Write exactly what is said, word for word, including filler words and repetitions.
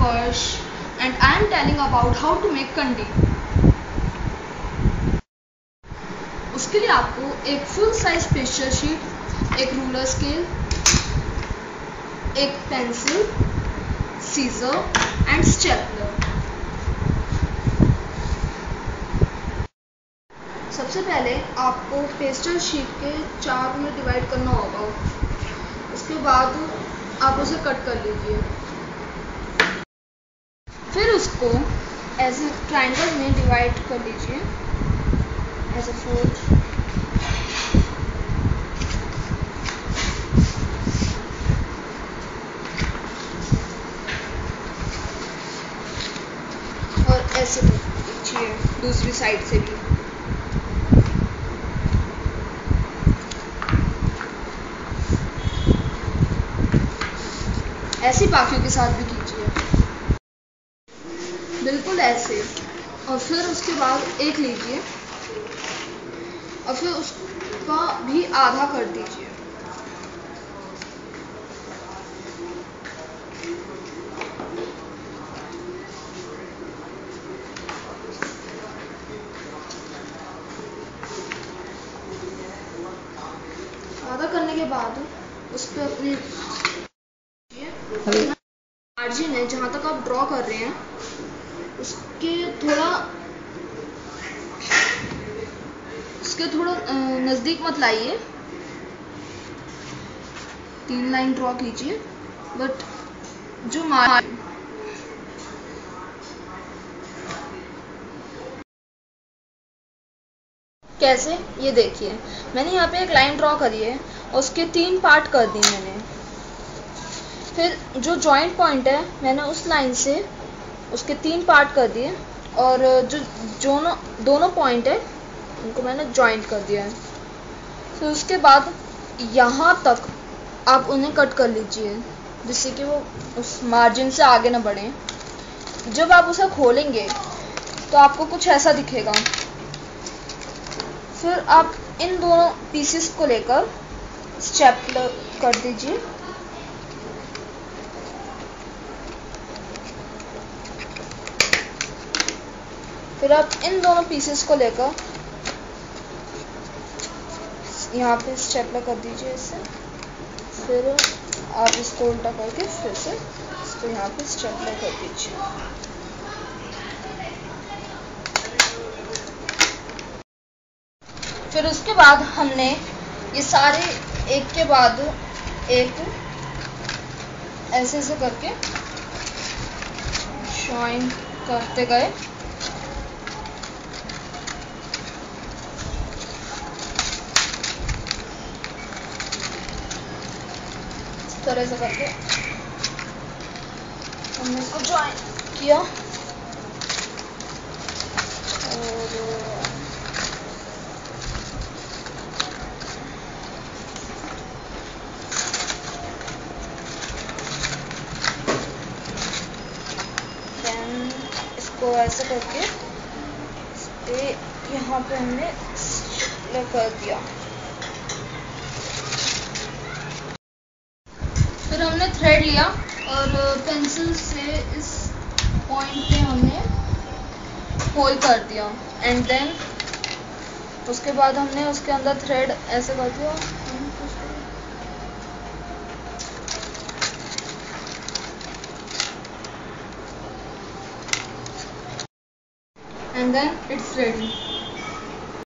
Harsh and I am telling about how to make कंडी। उसके लिए आपको एक फुल साइज पेस्टर शीट, एक रूलर स्केल, एक पेंसिल, सीजर एंड स्टेपलर। सबसे पहले आपको पेस्टर शीट के चार में डिवाइड करना होगा। उसके बाद आप उसे कट कर लीजिए। फिर उसको ऐसे ट्रायंगल में डिवाइड कर लीजिए, ऐसे फोल्ड। और ऐसे लीजिए दूसरी साइड से भी। ऐसी बाकियों के साथ भी कीजिए, बिल्कुल ऐसे। और फिर उसके बाद एक लीजिए और फिर उसका भी आधा कर दीजिए। आधा करने के बाद उस पर अपनी मार्जिन है जहाँ तक आप ड्रॉ कर रहे हैं उसके थोड़ा उसके थोड़ा नज़दीक मत लाइए। तीन लाइन ड्रॉ कीजिए, बट जो मार्जिन कैसे, ये देखिए मैंने यहाँ पे एक लाइन ड्रॉ करी है और उसके तीन पार्ट कर दिए मैंने। फिर जो जॉइंट पॉइंट है मैंने उस लाइन से उसके तीन पार्ट कर दिए और जो दोनों दोनों पॉइंट है उनको मैंने जॉइंट कर दिया है। फिर उसके बाद यहाँ तक आप उन्हें कट कर लीजिए जिससे कि वो उस मार्जिन से आगे ना बढ़े। जब आप उसे खोलेंगे तो आपको कुछ ऐसा दिखेगा। फिर आप इन दोनों पीसेस को लेकर स्टेपलर कर दीजिए। फिर आप इन दोनों पीसेस को लेकर यहाँ पे स्टेपलर कर दीजिए इससे। फिर आप इसको उल्टा करके फिर से इसको यहाँ पे स्टेपलर कर दीजिए। फिर उसके बाद हमने ये सारे एक के बाद एक ऐसे ऐसे करके जॉइन करते गए। इस तरह से करके हमने इसको जॉइन किया और इसको ऐसे करके इस पे यहाँ पे हमने कर दिया। फिर हमने थ्रेड लिया और पेंसिल से इस पॉइंट पे हमने होल कर दिया एंड देन उसके बाद हमने उसके अंदर थ्रेड ऐसे कर दिया and then it's ready।